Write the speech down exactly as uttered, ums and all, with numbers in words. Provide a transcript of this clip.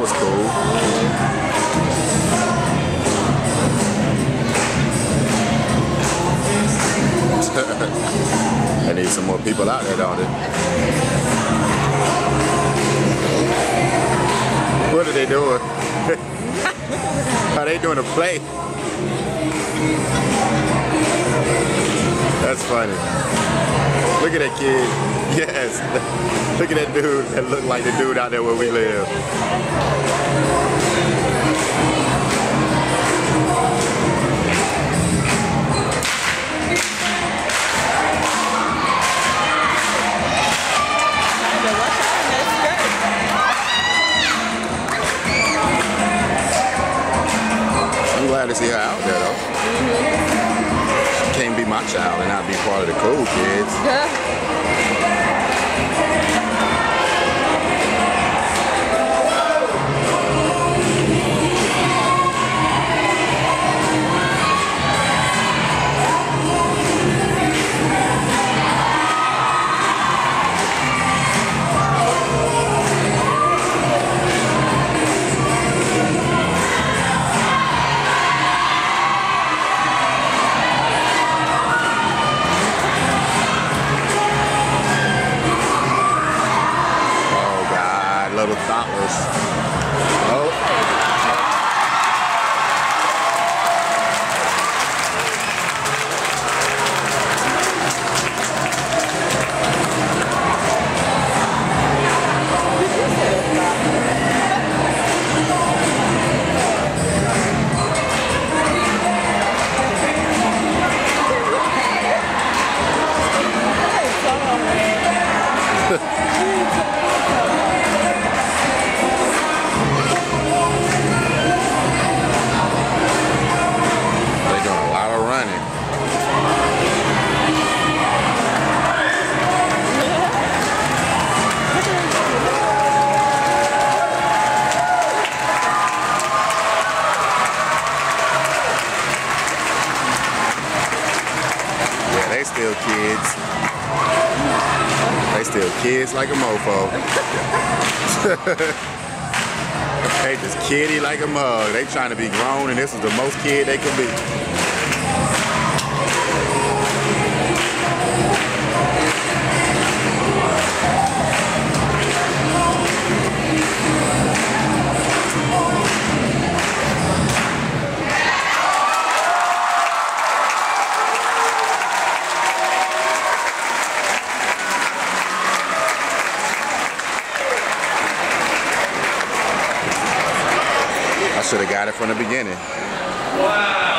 was cool. I need some more people out there, don't it? What are they doing? Are they doing a play? That's funny. Look at that kid. Yes. Look at that dude that looked like the dude out there where we live. I'm glad to see her out there though. She can't be my child and not be part of the cool kids. Little thoughtless. Oh. They still kids. They still kids like a mofo. They just kiddie like a mug. They trying to be grown and this is the most kid they can be. I should have got it from the beginning. Wow.